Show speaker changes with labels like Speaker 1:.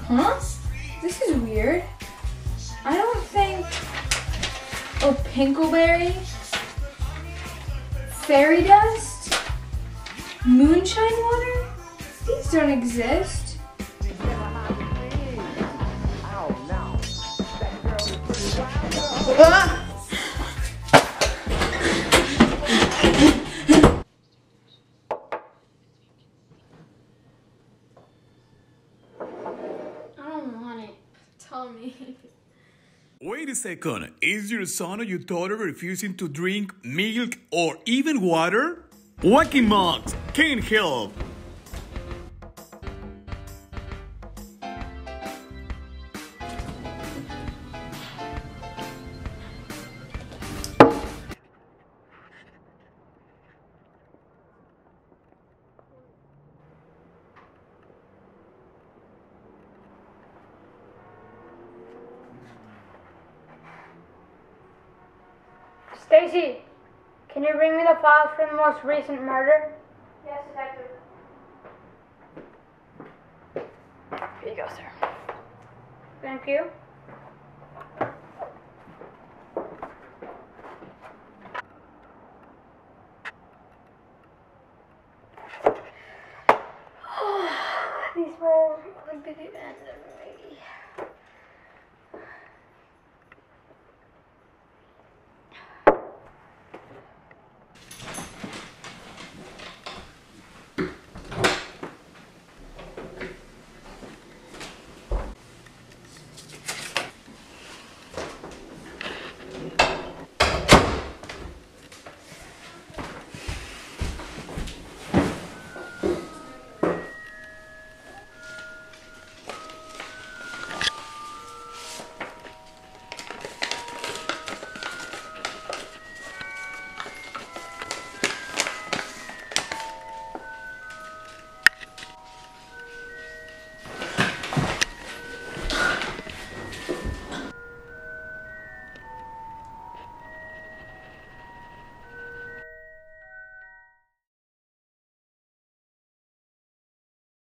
Speaker 1: Huh? This is weird. I don't think... Oh, pinkleberry? Fairy dust? Moonshine water? These don't exist. Ah! I don't want it. Tell me.
Speaker 2: Wait a second. Is your son or your daughter refusing to drink milk or even water? Wacky Mugs can't help.
Speaker 3: Stacy, can you bring me the files for the most recent murder?
Speaker 4: Yes, Detective.
Speaker 3: Here you go, sir. Thank you. These murders would be the end of me.